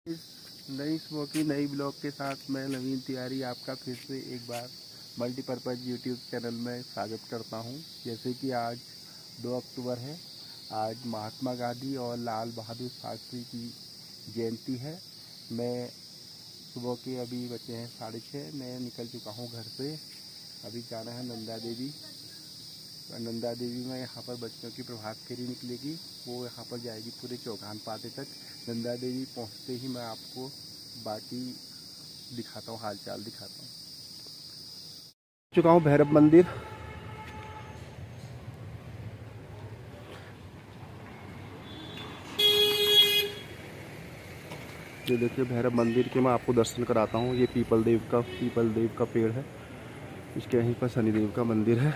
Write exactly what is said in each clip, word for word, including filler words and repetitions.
इस नई शो की नई ब्लॉग के साथ मैं नवीन तिवारी आपका फिर से एक बार मल्टीपर्पज़ यूट्यूब चैनल में स्वागत करता हूं। जैसे कि आज दो अक्टूबर है, आज महात्मा गांधी और लाल बहादुर शास्त्री की जयंती है। मैं सुबह के अभी बचे हैं साढ़े छः, मैं निकल चुका हूं घर से। अभी जाना है नंदा देवी। नंदा देवी में यहाँ पर बच्चों की प्रभात फेरी निकलेगी, वो यहाँ पर जाएगी पूरे चौगान पाते तक। नंदा देवी पहुँचते ही मैं आपको बाकी दिखाता हूँ, हाल चाल दिखाता हूँ। चुका हूँ भैरव मंदिर। ये देखिए भैरव मंदिर के मैं आपको दर्शन कराता हूँ। ये पीपल देव का पीपल देव का पेड़ है, इसके यहीं पर शनिदेव का मंदिर है।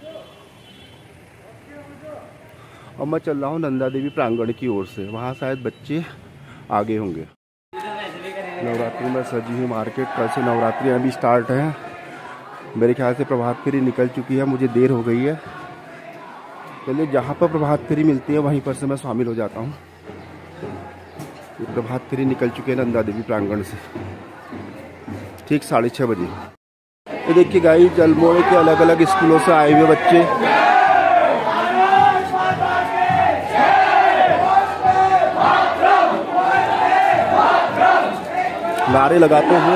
और मैं चल रहा हूँ नंदा देवी प्रांगण की ओर से, वहाँ शायद बच्चे आगे होंगे। नवरात्रि में सजी हुई मार्केट, कल से नवरात्रि अभी स्टार्ट है। मेरे ख्याल से प्रभात फेरी निकल चुकी है, मुझे देर हो गई है। पहले जहाँ पर प्रभात फेरी मिलती है वहीं पर से मैं शामिल हो जाता हूँ। ये प्रभात फेरी निकल चुकी है नंदा देवी प्रांगण से, ठीक साढ़े छः बजे। ये देखिए गाइस, अल्मोड़े के अलग अलग स्कूलों से आए हुए बच्चे नारे लगाते हुए।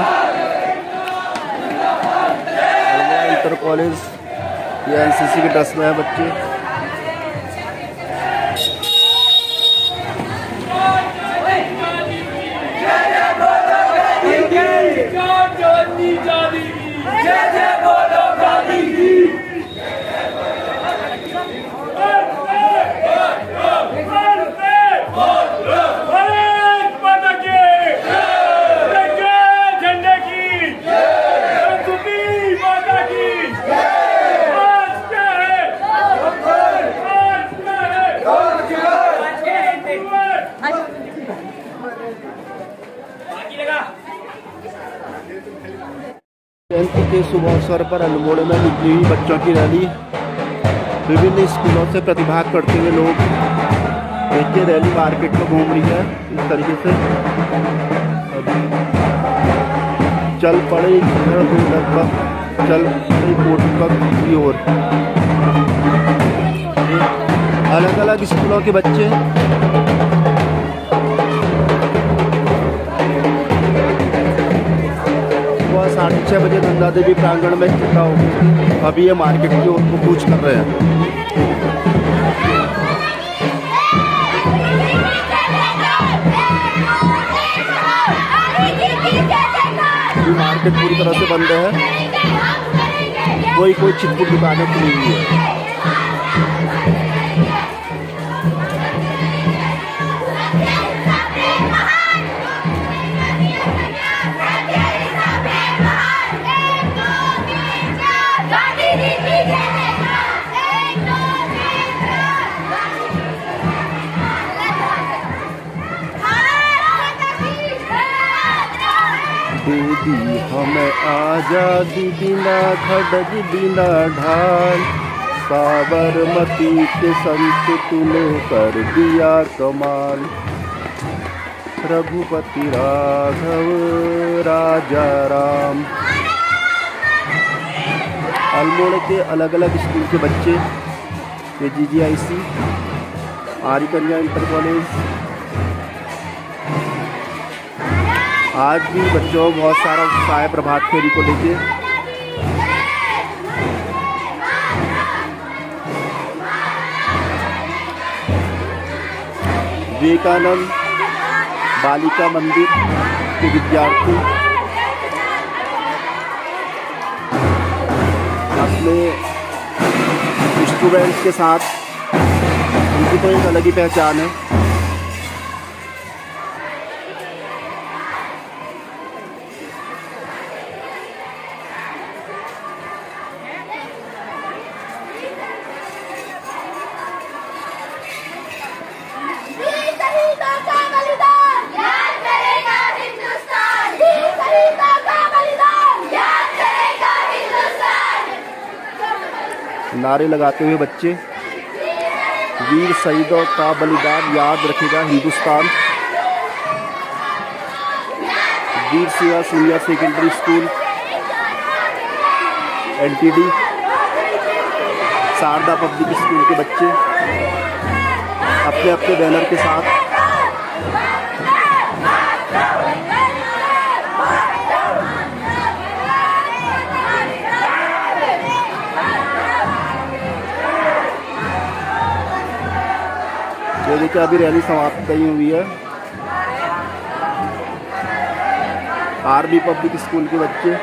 इंटर कॉलेज या एनसीसी के ड्रेस में है बच्चे। जयंती के शुभ अवसर पर अल्मोड़े में निकली हुई बच्चों की रैली। विभिन्न स्कूलों से प्रतिभाग करते हुए लोग देखिए रैली मार्केट में घूम रही है। इस तरीके से अभी चल पड़े लगभग चल पड़ी कोटक की ओर। अलग अलग स्कूलों के बच्चे साढ़े छः बजे नंदा देवी प्रांगण में इकट्ठा हो गए। अभी ये मार्केट की ओर को कूच कर रहे हैं। मार्केट पूरी तरह से बंद है, कोई कोई छिटपुट दुकानें खुली हुई है। दीदी हमें आजादी बिना खड़ग बिना ढाल, साबरमती के संत तूने कर दिया कमाल। रघुपति राघव राजा राम। अल्मोड़े के अलग अलग स्कूल के बच्चे, के जी जी आई सी, आर्य कन्या इंटर कॉलेज। आज भी बच्चों बहुत सारा उत्साह है प्रभात फेरी को लेके। विवेकानंद बालिका मंदिर के विद्यार्थी अपने स्टूडेंट्स के साथ, उनकी तो एक अलग ही पहचान है। नारे लगाते हुए बच्चे, वीर शहीदों का बलिदान याद रखेगा Hindustan. Veer Singh senior secondary school NTD, Sharda public school के बच्चे अपने अपने बैनर के साथ ये देखिए अभी रैली समाप्त नहीं हुई है। आरबी पब्लिक स्कूल के बच्चे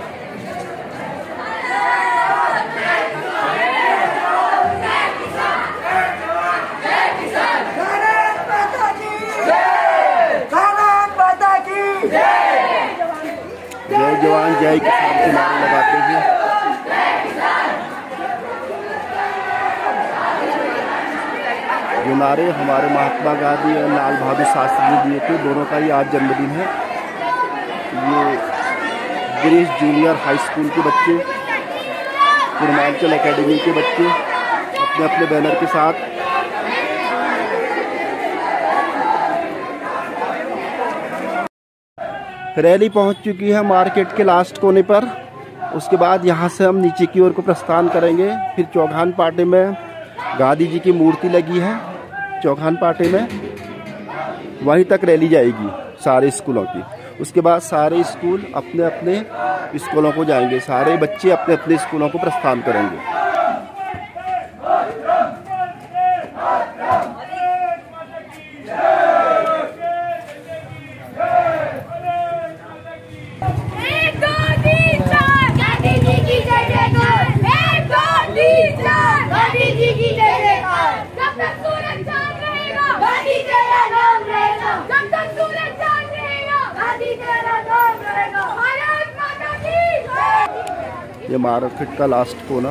जय जवान जय किसान के नारे लगाते हुए जो नारे हमारे महात्मा गांधी और लाल बहादुर शास्त्री जी दिए थे, दोनों का ही आज जन्मदिन है। ये गिरीश जूनियर हाई स्कूल के बच्चे, पूर्वांचल एकेडमी के बच्चे अपने अपने बैनर के साथ रैली पहुंच चुकी है मार्केट के लास्ट कोने पर। उसके बाद यहां से हम नीचे की ओर को प्रस्थान करेंगे। फिर चौघान पाटे में गांधी जी की मूर्ति लगी है, चौघान पाटे में वहीं तक रैली जाएगी सारे स्कूलों की। उसके बाद सारे स्कूल अपने अपने स्कूलों को जाएंगे, सारे बच्चे अपने अपने स्कूलों को प्रस्थान करेंगे। ये मार्केट का लास्ट कोना।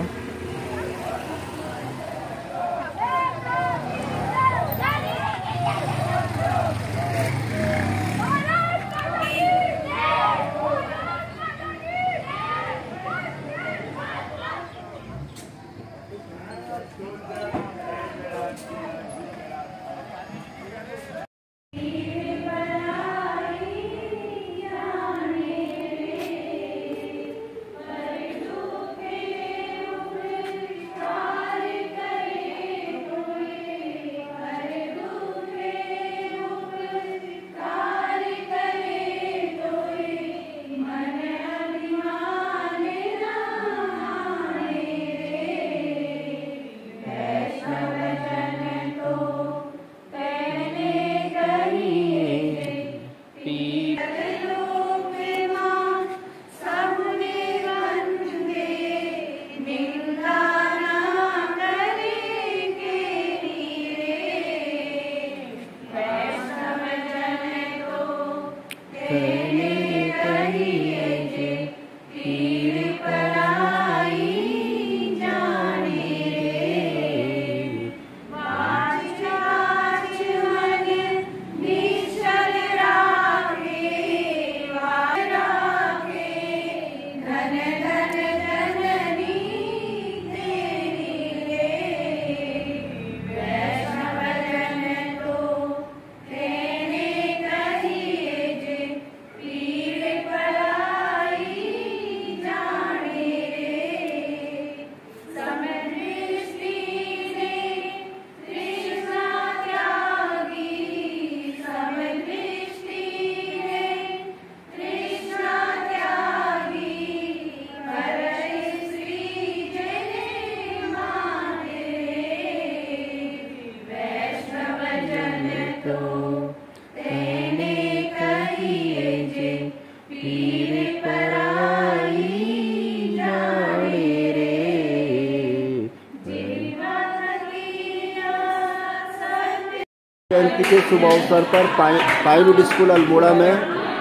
जयंती के शुभ अवसर पर पाइनवुड स्कूल अल्मोड़ा में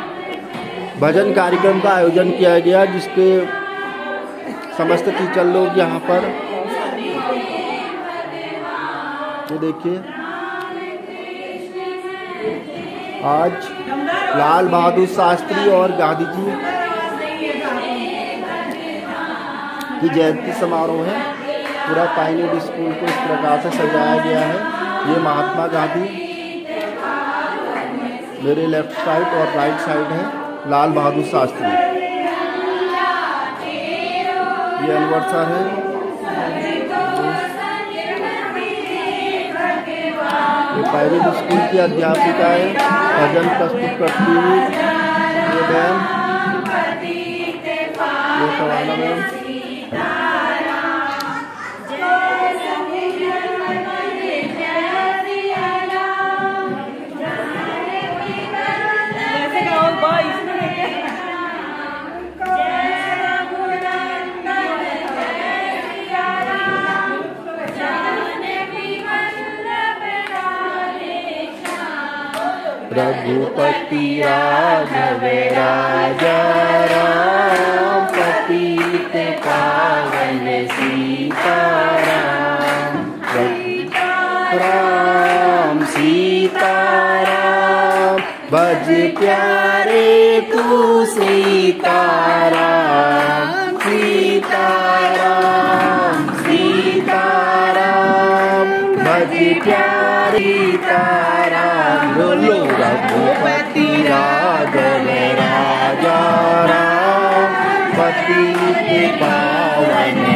भजन कार्यक्रम का आयोजन किया गया, जिसके समस्त टीचर लोग यहाँ पर, ये देखिए आज लाल बहादुर शास्त्री और गांधी जी की जयंती समारोह है। पूरा पाइनवुड स्कूल को इस प्रकार से सजाया गया है। ये महात्मा गांधी मेरे लेफ्ट साइड और राइट साइड है, लाल बहादुर शास्त्री। ये अनवर सर है। ये प्राइवेट स्कूल की अध्यापिका है, भजन प्रस्तुत करती हुई। ये मैम, ये सवाना मैम। रघुपति राघव राजा राम, पतित पावन सीताराम। राम सीताराम, भज प्यारे तू सीताराम। सीताराम सीताराम, भज प्यारे सीताराम। बोलो रघुपति राघव राजा राम, पतित पावन